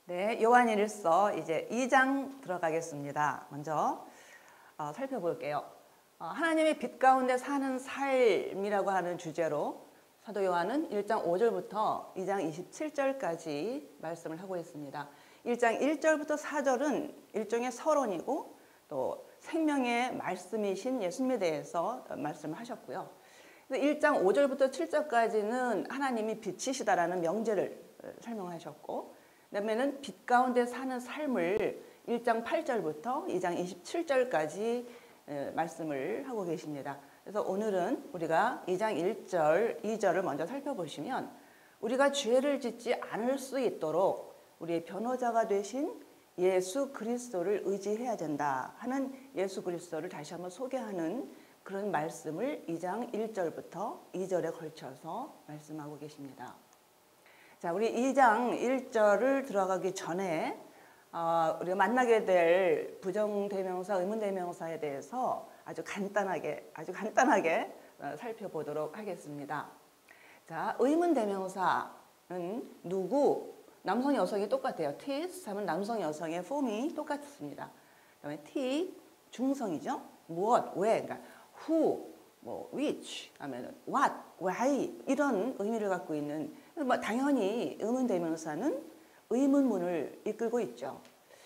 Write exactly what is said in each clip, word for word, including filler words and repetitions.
네, 요한일서 이제 이 장 들어가겠습니다. 먼저 어, 살펴볼게요. 어, 하나님의 빛 가운데 사는 삶이라고 하는 주제로 사도 요한은 일 장 오 절부터 이 장 이십칠 절까지 말씀을 하고 있습니다. 일 장 일 절부터 사 절은 일종의 서론이고 또 생명의 말씀이신 예수님에 대해서 말씀을 하셨고요. 일 장 오 절부터 칠 절까지는 하나님이 빛이시다라는 명제를 설명하셨고, 그다음에는 빛 가운데 사는 삶을 일 장 팔 절부터 이 장 이십칠 절까지 말씀을 하고 계십니다. 그래서 오늘은 우리가 이 장 일 절, 이 절을 먼저 살펴보시면 우리가 죄를 짓지 않을 수 있도록 우리의 변호자가 되신 예수 그리스도를 의지해야 된다 하는 예수 그리스도를 다시 한번 소개하는 그런 말씀을 이 장 일 절부터 이 절에 걸쳐서 말씀하고 계십니다. 자, 우리 이 장 일 절을 들어가기 전에 어, 우리가 만나게 될 부정대명사, 의문대명사에 대해서 아주 간단하게, 아주 간단하게 어, 살펴보도록 하겠습니다. 자, 의문대명사는 누구, 남성, 여성이 똑같아요. tis 하면 남성, 여성의 폼이 똑같습니다. 그다음에 t, 중성이죠. 무엇, 왜, 그러니까 who, 뭐 which 하면은 what, why 이런 의미를 갖고 있는, 뭐 당연히 의문대명사는 의문문을 이끌고 있죠.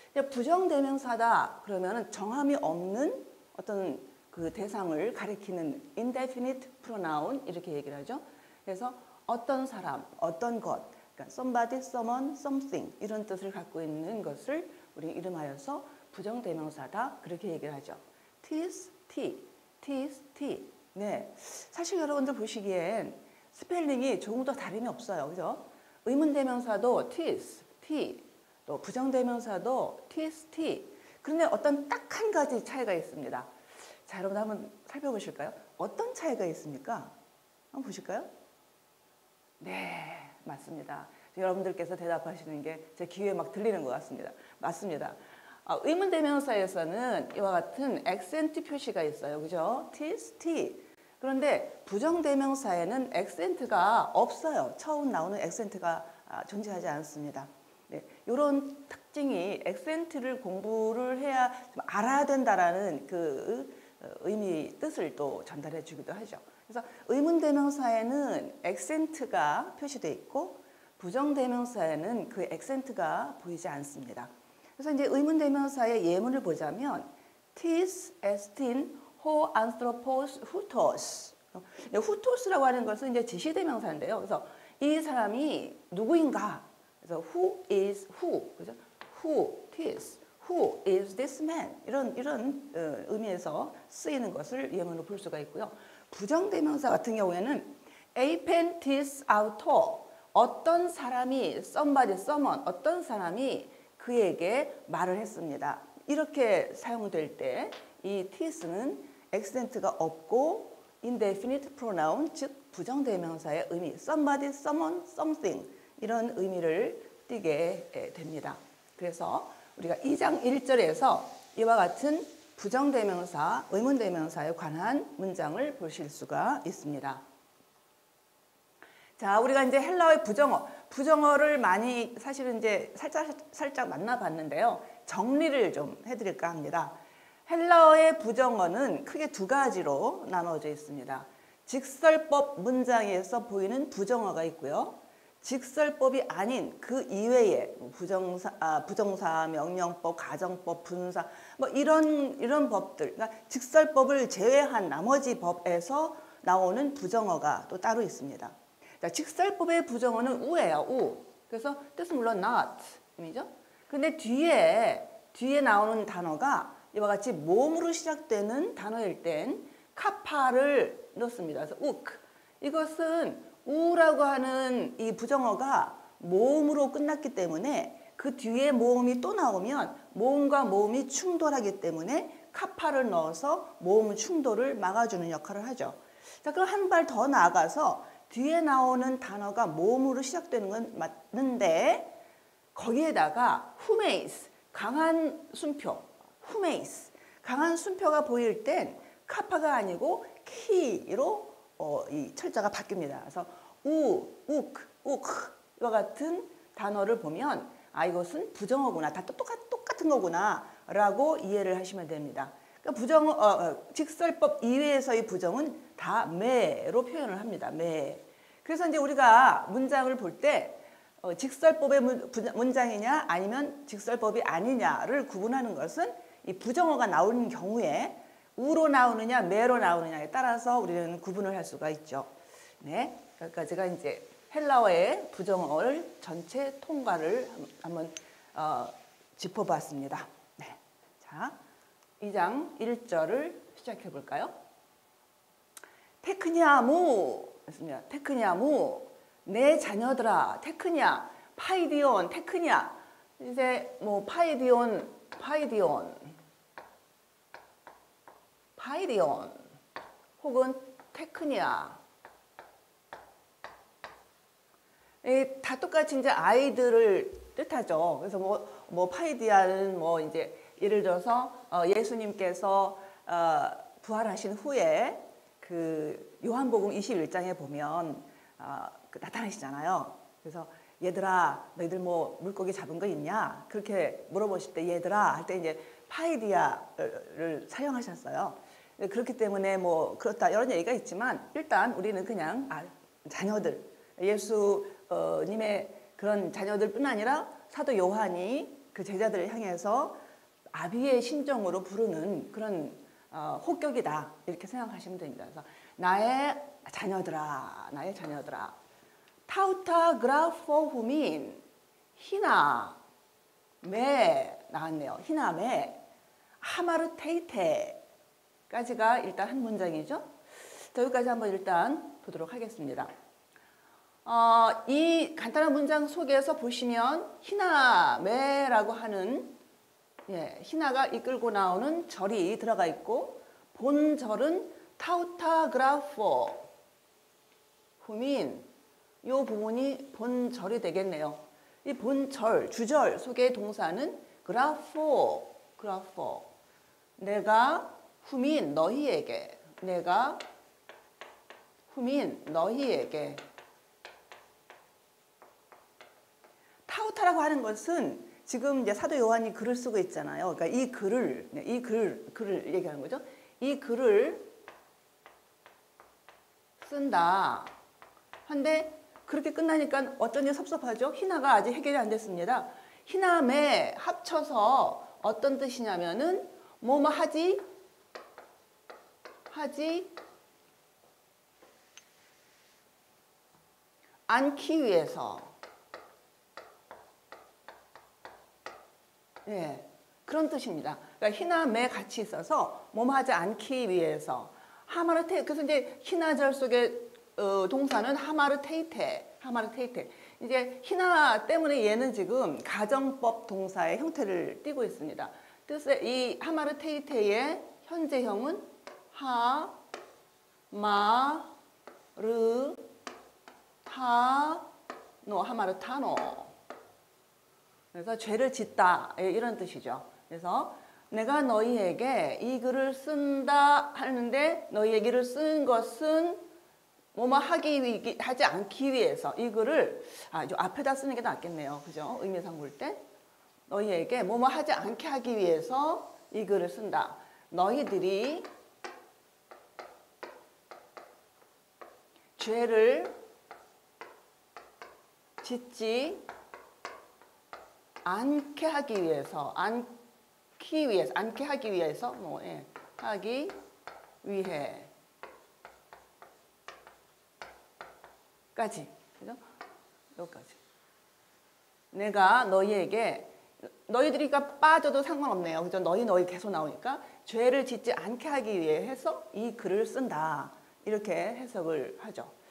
부정대명사다 그러면은 정함이 없는 어떤 그 대상을 가리키는 indefinite pronoun 이렇게 얘기를 하죠. 그래서 어떤 사람, 어떤 것, 그러니까 somebody, someone, something 이런 뜻을 갖고 있는 것을 우리 이름하여서 부정대명사다 그렇게 얘기를 하죠. tis, t, tis, t. 네, 사실 여러분들 보시기엔 스펠링이 조금도 다름이 없어요. 그죠? 의문대명사도 tis, t, 또 부정대명사도 tis, t. 그런데 어떤 딱 한 가지 차이가 있습니다. 자, 여러분 한번 살펴보실까요? 어떤 차이가 있습니까? 한번 보실까요? 네, 맞습니다. 여러분들께서 대답하시는 게 제 귀에 막 들리는 것 같습니다. 맞습니다. 어, 의문대명사에서는 이와 같은 액센트 표시가 있어요. 그죠? tis, t. 그런데 부정대명사에는 액센트가 없어요. 처음 나오는 액센트가 존재하지 않습니다. 네, 이런 특징이 액센트를 공부를 해야 좀 알아야 된다라는 그 의미, 뜻을 또 전달해 주기도 하죠. 그래서 의문대명사에는 액센트가 표시되어 있고 부정대명사에는 그 액센트가 보이지 않습니다. 그래서 이제 의문대명사의 예문을 보자면 tis, estin, ho, anthropos, hutos. hutos라고 하는 것은 이제 지시대명사인데요. 그래서 이 사람이 누구인가? 그래서 who is who? 그죠? Who is? Who is this man? 이런 이런 어, 의미에서 쓰이는 것을 예문으로 볼 수가 있고요. 부정대명사 같은 경우에는 apentis auto. 어떤 사람이 somebody, someone, 어떤 사람이 그에게 말을 했습니다. 이렇게 사용될 때 이 tis는 액센트가 없고 indefinite pronoun, 즉 부정대명사의 의미, somebody, someone, something 이런 의미를 띠게 됩니다. 그래서 우리가 이 장 일 절에서 이와 같은 부정대명사, 의문대명사에 관한 문장을 보실 수가 있습니다. 자, 우리가 이제 헬라어의 부정어, 부정어를 많이 사실은 이제 살짝 살짝 만나봤는데요. 정리를 좀 해드릴까 합니다. 헬라어의 부정어는 크게 두 가지로 나눠져 있습니다. 직설법 문장에서 보이는 부정어가 있고요. 직설법이 아닌 그 이외의 부정사, 아, 부정사, 명령법, 가정법, 분사 뭐 이런 이런 법들, 그러니까 직설법을 제외한 나머지 법에서 나오는 부정어가 또 따로 있습니다. 자, 직설법의 부정어는 우예요, 우. 그래서 뜻은 물론 not 의미죠. 근데 뒤에 뒤에 나오는 단어가 이와 같이 모음으로 시작되는 단어일 땐 카파를 넣습니다. 그래서 uk. 이것은 우라고 하는 이 부정어가 모음으로 끝났기 때문에 그 뒤에 모음이 또 나오면 모음과 모음이 충돌하기 때문에 카파를 넣어서 모음 충돌을 막아주는 역할을 하죠. 자, 그럼 한 발 더 나아가서 뒤에 나오는 단어가 모음으로 시작되는 건 맞는데 거기에다가 후메이스, 강한 순표, 후메이스, 강한 순표가 보일 땐 카파가 아니고 키로 어, 이 철자가 바뀝니다. 그래서 우, 욱, 욱 이와 같은 단어를 보면 아 이것은 부정어구나, 다 똑같, 똑같은 거구나 라고 이해를 하시면 됩니다. 그러니까 부정, 어, 어, 직설법 이외에서의 부정은 다 매로 표현을 합니다. 매. 그래서 이제 우리가 문장을 볼 때 어, 직설법의 문, 문장이냐 아니면 직설법이 아니냐를 구분하는 것은 이 부정어가 나오는 경우에 우로 나오느냐 매로 나오느냐에 따라서 우리는 구분을 할 수가 있죠. 네, 그러니까 제가 이제 헬라어의 부정어를 전체 통과를 한번 어, 짚어봤습니다. 네, 자, 이 장 일 절을 시작해 볼까요? 테크냐무 했습니다. 테크냐무 내 자녀들아, 테크냐, 파이디온, 테크냐. 이제 뭐 파이디온, 파이디온, 파이디온, 혹은 테크냐. 다 똑같이 이제 아이들을 뜻하죠. 그래서 뭐, 뭐 파이디아는 뭐 이제 예를 들어서 어 예수님께서 어 부활하신 후에 그 요한복음 이십일 장에 보면 어 그 나타나시잖아요. 그래서 얘들아 너희들 뭐 물고기 잡은 거 있냐? 그렇게 물어보실 때 얘들아 할 때 이제 파이디아를 사용하셨어요. 그렇기 때문에 뭐 그렇다 이런 얘기가 있지만 일단 우리는 그냥 아, 자녀들 예수님의 그런 자녀들뿐 아니라 사도 요한이 그 제자들을 향해서 아비의 심정으로 부르는 그런 어, 호격이다 이렇게 생각하시면 됩니다. 그래서 나의 자녀들아, 나의 자녀들아. 타우타 그라포 후민 히나 매 나왔네요. 히나 매 하마르테이테까지가 일단 한 문장이죠. 자, 여기까지 한번 일단 보도록 하겠습니다. 어, 이 간단한 문장 속에서 보시면 히나매라고 하는 예, 히나가 이끌고 나오는 절이 들어가 있고 본절은 타우타그라포 후민 이 부분이 본절이 되겠네요. 이 본절, 주절 속의 동사는 그라포, 그라포 내가 후민 너희에게 내가 후민 너희에게 타우타라고 하는 것은 지금 이제 사도 요한이 글을 쓰고 있잖아요. 그러니까 이 글을 이 글, 글을 얘기하는 거죠. 이 글을 쓴다. 한데 그렇게 끝나니까 어쩐지 섭섭하죠. 히나가 아직 해결이 안 됐습니다. 히나매 합쳐서 어떤 뜻이냐면은 뭐뭐 하지 하지 않기 위해서 예, 그런 뜻입니다. 그러니까 히나매 같이 있어서 뭐뭐 하지 않기 위해서 하마르테 그래서 이제 히나절 속의 어, 동사는 하마르테이테 하마르테이테 이제 히나 때문에 얘는 지금 가정법 동사의 형태를 띠고 있습니다. 뜻의 이 하마르테이테의 현재형은 하, 마, 르, 타, 노, 하마르타노. 그래서 죄를 짓다 이런 뜻이죠. 그래서 내가 너희에게 이 글을 쓴다 하는데 너희에게를 쓴 것은 뭐뭐 하기 위, 하지 않기 위해서 이 글을 아, 좀 앞에다 쓰는 게 낫겠네요. 그죠? 의미상 볼 때 너희에게 뭐뭐 하지 않게 하기 위해서 이 글을 쓴다. 너희들이 죄를 짓지 않게 하기 위해서 않기 위해서 않게 하기 위해서 뭐 예, 하기 위해 까지 그죠? 여기까지 내가 너희에게 너희들이가 빠져도 상관없네요. 그죠? 너희 너희 계속 나오니까 죄를 짓지 않게 하기 위해 해서 이 글을 쓴다 이렇게 해석을 하죠.